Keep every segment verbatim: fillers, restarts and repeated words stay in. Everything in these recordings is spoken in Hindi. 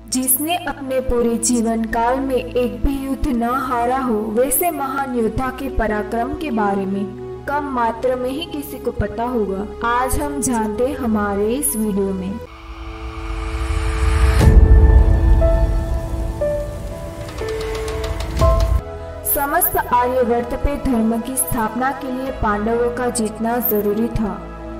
जिसने अपने पूरे जीवन काल में एक भी युद्ध न हारा हो, वैसे महान योद्धा के पराक्रम के बारे में कम मात्रा में ही किसी को पता होगा। आज हम जानते हमारे इस वीडियो में। समस्त आर्यवर्त पे धर्म की स्थापना के लिए पांडवों का जीतना जरूरी था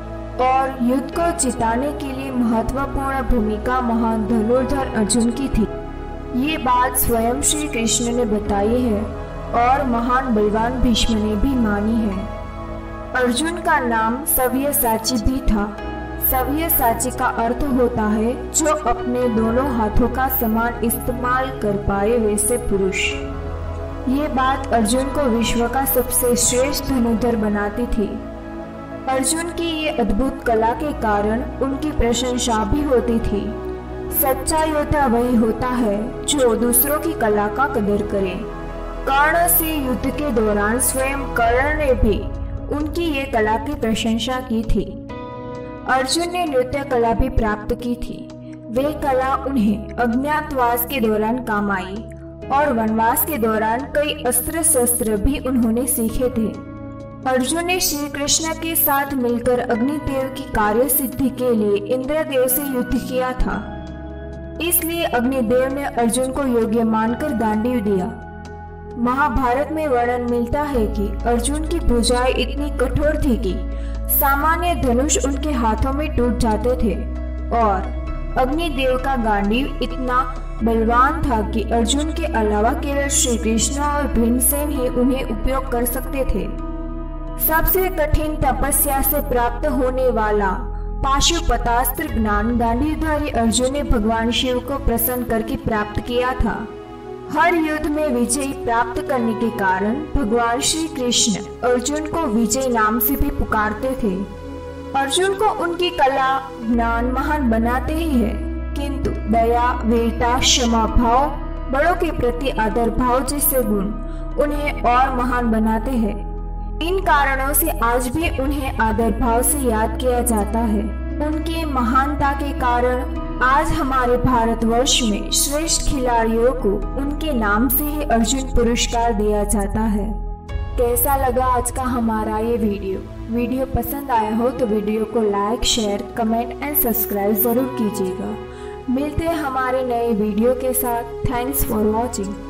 और युद्ध को जिताने के लिए महत्वपूर्ण भूमिका महान धनुर्धर अर्जुन की थी। ये बात स्वयं श्री कृष्ण ने बताई है और महान बलवान भीष्म ने भी मानी है। अर्जुन का नाम सव्यसाची भी था। सव्यसाची का अर्थ होता है जो अपने दोनों हाथों का समान इस्तेमाल कर पाए वैसे पुरुष। ये बात अर्जुन को विश्व का सबसे श्रेष्ठ धनुर्धर बनाती थी। अर्जुन की ये अद्भुत कला के कारण उनकी प्रशंसा भी होती थी। सच्चा योद्धा वही होता है जो दूसरों की कला का कदर करे। कर्ण से युद्ध के दौरान स्वयं कर्ण ने भी उनकी ये कला की प्रशंसा की थी। अर्जुन ने नृत्य कला भी प्राप्त की थी। वे कला उन्हें अज्ञातवास के दौरान काम आई और वनवास के दौरान कई अस्त्र शस्त्र भी उन्होंने सीखे थे। अर्जुन ने श्री कृष्ण के साथ मिलकर अग्निदेव की कार्य सिद्धि के लिए इंद्रदेव से युद्ध किया था। इसलिए अग्निदेव ने अर्जुन को योग्य मानकर गांडीव दिया। महाभारत में वर्णन मिलता है कि अर्जुन की भुजाएं इतनी कठोर थी कि सामान्य धनुष उनके हाथों में टूट जाते थे और अग्निदेव का गांडीव इतना बलवान था कि अर्जुन के अलावा केवल श्री कृष्ण और भीमसेन ही उन्हें उपयोग कर सकते थे। सबसे कठिन तपस्या से प्राप्त होने वाला पाशुपतास्त्र ज्ञान गांडीवधारी अर्जुन ने भगवान शिव को प्रसन्न करके प्राप्त किया था। हर युद्ध में विजय प्राप्त करने के कारण भगवान श्री कृष्ण अर्जुन को विजय नाम से भी पुकारते थे। अर्जुन को उनकी कला ज्ञान महान बनाते ही है, किंतु दया, वीरता, क्षमा भाव, बड़ों के प्रति आदर भाव जैसे गुण उन्हें और महान बनाते हैं। इन कारणों से आज भी उन्हें आदर भाव से याद किया जाता है। उनकी महानता के कारण आज हमारे भारतवर्ष में श्रेष्ठ खिलाड़ियों को उनके नाम से ही अर्जुन पुरस्कार दिया जाता है। कैसा लगा आज का हमारा ये वीडियो? वीडियो पसंद आया हो तो वीडियो को like, share, comment and subscribe जरूर कीजिएगा। मिलते हैं हमारे नए वीडियो के साथ। Thanks for watching.